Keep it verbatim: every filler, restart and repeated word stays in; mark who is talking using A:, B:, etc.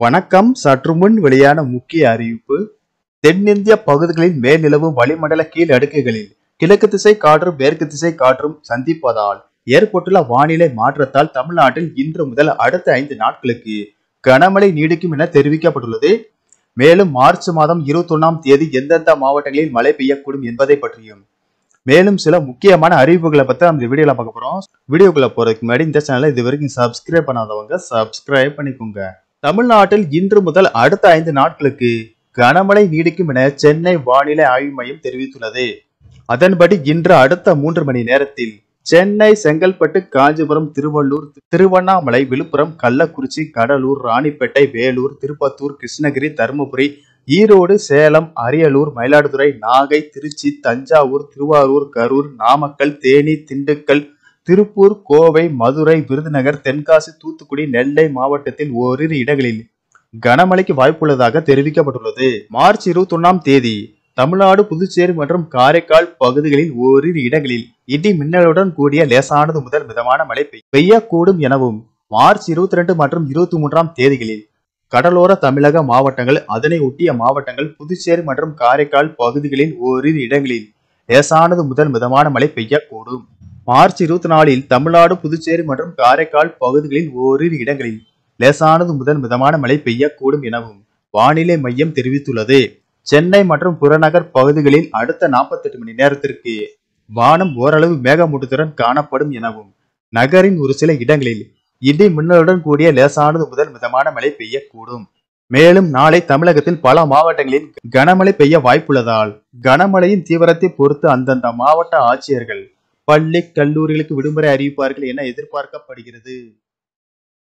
A: வணக்கம். சற்று முன் வெளியான முக்கிய அறிவிப்பு. தென்னிந்திய பகுதிகளில் மேல்நிலவும் வளிமண்டல கீழ் அடுக்குகளில் கிழக்கு திசை காற்றும் மேற்கு திசை காற்றும் சந்திப்பதால் ஏற்பட்டுள்ள வானிலை மாற்றத்தால் தமிழ்நாட்டில் இன்று முதல் அடுத்த ஐந்து நாட்களுக்கு கனமழை நீடிக்கும் என தெரிவிக்கப்பட்டுள்ளது. மேலும் மார்ச் மாதம் இருபத்தி ஒன்னாம் தேதி எந்தெந்த மாவட்டங்களில் மழை பெய்யக்கூடும் என்பதை பற்றியும் மேலும் சில முக்கியமான அறிவிப்புகளை பத்தி நம்ம இந்த வீடியோல பார்க்க போறோம். வீடியோக்குள்ள போறதுக்கு முன்னாடி இந்த சேனலை இது வரைக்கும் சப்ஸ்கிரைப் பண்ணாதவங்க சப்ஸ்கிரைப் பண்ணிக்கோங்க. தமிழ்நாட்டில் இன்று முதல் அடுத்த ஐந்து நாட்களுக்கு கனமழை நீடிக்கும் என சென்னை வானிலை ஆய்வு மையம் தெரிவித்துள்ளது. அதன்படி இன்று அடுத்த மூன்று மணி நேரத்தில் சென்னை, செங்கல்பட்டு, காஞ்சிபுரம், திருவள்ளூர், திருவண்ணாமலை, விழுப்புரம், கள்ளக்குறிச்சி, கடலூர், ராணிப்பேட்டை, வேலூர், திருப்பத்தூர், கிருஷ்ணகிரி, தருமபுரி, ஈரோடு, சேலம், அரியலூர், மயிலாடுதுறை, நாகை, திருச்சி, தஞ்சாவூர், திருவாரூர், கரூர், நாமக்கல், தேனி, திண்டுக்கல், திருப்பூர், கோவை, மதுரை, விருதுநகர், தென்காசி, தூத்துக்குடி, நெல்லை மாவட்டத்தில் ஓரிரு இடங்களில் கனமழைக்கு வாய்ப்புள்ளதாக தெரிவிக்கப்பட்டுள்ளது. மார்ச் இருபத்தி ஒன்னாம் தேதி தமிழ்நாடு, புதுச்சேரி மற்றும் காரைக்கால் பகுதிகளில் ஓரிரு இடங்களில் இடி மின்னலுடன் கூடிய லேசானது முதல் மிதமான மழை பெய்யக்கூடும் எனவும், மார்ச் இருபத்தி ரெண்டு மற்றும் இருபத்தி மூன்றாம் தேதிகளில் கடலோர தமிழக மாவட்டங்கள், அதனை ஒட்டிய மாவட்டங்கள், புதுச்சேரி மற்றும் காரைக்கால் பகுதிகளில் ஓரிரு இடங்களில் லேசானது முதல் மிதமான மழை பெய்யக்கூடும். மார்ச் இருபத்தி நாலில் தமிழ்நாடு, புதுச்சேரி மற்றும் காரைக்கால் பகுதிகளில் ஓரிரு இடங்களில் லேசானது முதல் மிதமான மழை பெய்யக்கூடும் எனவும் வானிலை மையம் தெரிவித்துள்ளது. சென்னை மற்றும் புறநகர் பகுதிகளில் அடுத்த நாற்பத்தி எட்டு மணி நேரத்திற்கு வானம் ஓரளவு மேகமூட்டத்துடன் காணப்படும் எனவும், நகரின் ஒரு சில இடங்களில் இடி மின்னலுடன் கூடிய லேசானது முதல் மிதமான மழை பெய்யக்கூடும். மேலும் நாளை தமிழகத்தில் பல மாவட்டங்களில் கனமழை பெய்ய வாய்ப்புள்ளதால் கனமழையின் தீவிரத்தை பொறுத்து அந்தந்த மாவட்ட ஆட்சியர்கள் பள்ளி, கல்லூரிகளுக்கு விடுமுறை அறிவிப்பார்கள் என எதிர்பார்க்கப்படுகிறது.